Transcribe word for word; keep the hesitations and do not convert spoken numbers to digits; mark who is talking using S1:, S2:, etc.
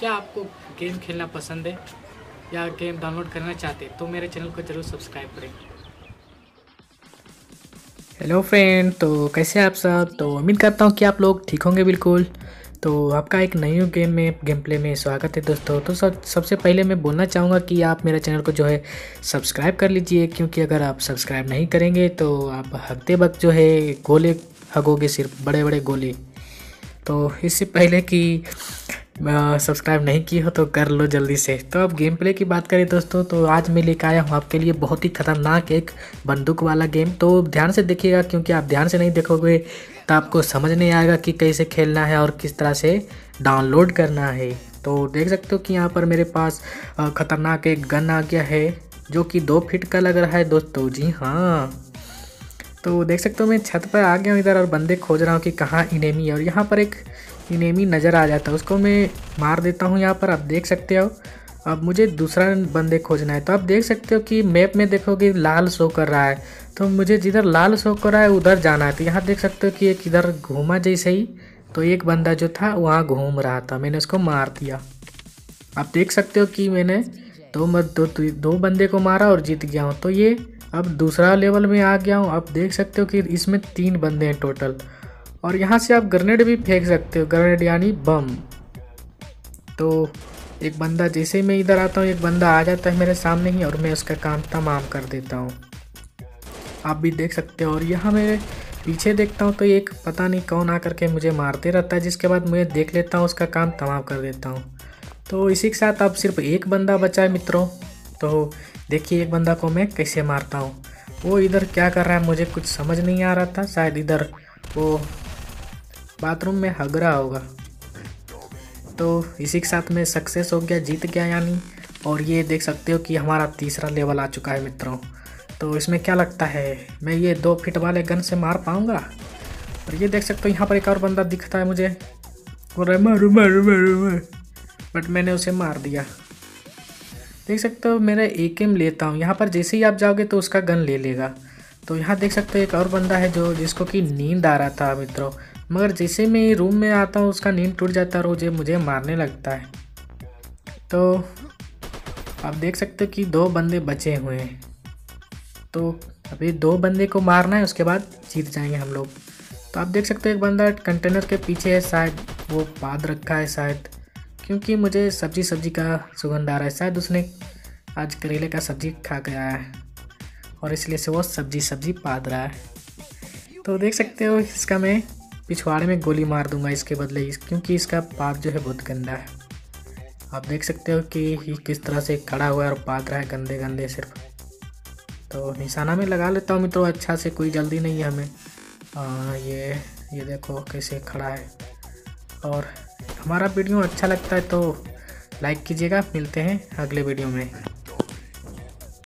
S1: क्या आपको गेम खेलना पसंद है या गेम डाउनलोड करना चाहते हैं तो मेरे चैनल को ज़रूर सब्सक्राइब करें। हेलो फ्रेंड, तो कैसे हैं आप सब। तो उम्मीद करता हूँ कि आप लोग ठीक होंगे बिल्कुल। तो आपका एक नई गेम में गेम प्ले में स्वागत है दोस्तों। तो सब सबसे पहले मैं बोलना चाहूँगा कि आप मेरे चैनल को जो है सब्सक्राइब कर लीजिए, क्योंकि अगर आप सब्सक्राइब नहीं करेंगे तो आप हगते वक्त जो है गोले हगोगे, सिर्फ बड़े बड़े गोले। तो इससे पहले कि सब्सक्राइब नहीं की हो तो कर लो जल्दी से। तो अब गेम प्ले की बात करें दोस्तों, तो आज मैं लेकर आया हूँ आपके लिए बहुत ही खतरनाक एक बंदूक वाला गेम। तो ध्यान से देखिएगा, क्योंकि आप ध्यान से नहीं देखोगे तो आपको समझ नहीं आएगा कि कैसे खेलना है और किस तरह से डाउनलोड करना है। तो देख सकते हो कि यहाँ पर मेरे पास खतरनाक एक गन आ गया है, जो कि दो फीट का लग रहा है दोस्तों। जी हाँ, तो देख सकते हो मैं छत पर आ गया हूँ इधर और बंदे खोज रहा हूँ कि कहाँ इनेमी है। और यहाँ पर एक इनेमी नज़र आ जाता है, उसको मैं मार देता हूँ। यहाँ पर आप देख सकते हो। अब मुझे दूसरा बंदे खोजना है। तो आप देख सकते हो कि मैप में देखोगे लाल शो कर रहा है, तो मुझे जिधर लाल शो कर रहा है उधर जाना है। तो यहाँ देख सकते हो कि एक इधर घूमा जैसे ही, तो एक बंदा जो था वहाँ घूम रहा था, मैंने उसको मार दिया। आप देख सकते हो कि मैंने दो दो, दो बंदे को मारा और जीत गया हूँ। तो ये अब दूसरा लेवल में आ गया हूँ। आप देख सकते हो कि इसमें तीन बंदे हैं टोटल, और यहाँ से आप ग्रेनेड भी फेंक सकते हो, ग्रेनेड यानी बम। तो एक बंदा जैसे ही मैं इधर आता हूँ, एक बंदा आ जाता है मेरे सामने ही, और मैं उसका काम तमाम कर देता हूँ। आप भी देख सकते हो। और यहाँ मेरे पीछे देखता हूँ तो एक पता नहीं कौन आकर के मुझे मारते रहता है, जिसके बाद मैं देख लेता हूँ, उसका काम तमाम कर देता हूँ। तो इसी के साथ अब सिर्फ एक बंदा बचा है मित्रों। तो देखिए एक बंदा को मैं कैसे मारता हूँ। वो इधर क्या कर रहा है मुझे कुछ समझ नहीं आ रहा था, शायद इधर वो बाथरूम में हग रहा होगा। तो इसी के साथ मैं सक्सेस हो गया, जीत गया यानी। और ये देख सकते हो कि हमारा तीसरा लेवल आ चुका है मित्रों। तो इसमें क्या लगता है मैं ये दो फीट वाले गन से मार पाऊँगा। और ये देख सकते हो यहाँ पर एक और बंदा दिखता है मुझे, बोल रहा है मारो मारो मारो मारो, बट मैंने उसे मार दिया। देख सकते हो मेरा एक एम लेता हूँ, यहाँ पर जैसे ही आप जाओगे तो उसका गन ले लेगा। तो यहाँ देख सकते हो एक और बंदा है जो जिसको कि नींद आ रहा था मित्रों, मगर जैसे मैं रूम में आता हूँ उसका नींद टूट जाता है और मुझे मुझे मारने लगता है। तो आप देख सकते हो कि दो बंदे बचे हुए हैं। तो अभी दो बंदे को मारना है, उसके बाद जीत जाएंगे हम लोग। तो आप देख सकते हो एक बंदा कंटेनर के पीछे है, शायद वो बांध रखा है शायद, क्योंकि मुझे सब्जी सब्जी का सुगंध आ रहा है। शायद उसने आज करेले का सब्जी खा गया है और इसलिए से वो सब्जी सब्जी पाद रहा है। तो देख सकते हो इसका मैं पिछवाड़े में गोली मार दूंगा इसके बदले, इस क्योंकि इसका पाद जो है बहुत गंदा है। आप देख सकते हो कि ये किस तरह से खड़ा हुआ है और पाद रहा है गंदे गंदे सिर्फ। तो निशाना में लगा लेता हूँ मित्रों अच्छा से, कोई जल्दी नहीं है हमें। आ, ये ये देखो कैसे खड़ा है। और हमारा वीडियो अच्छा लगता है तो लाइक कीजिएगा। मिलते हैं अगले वीडियो में।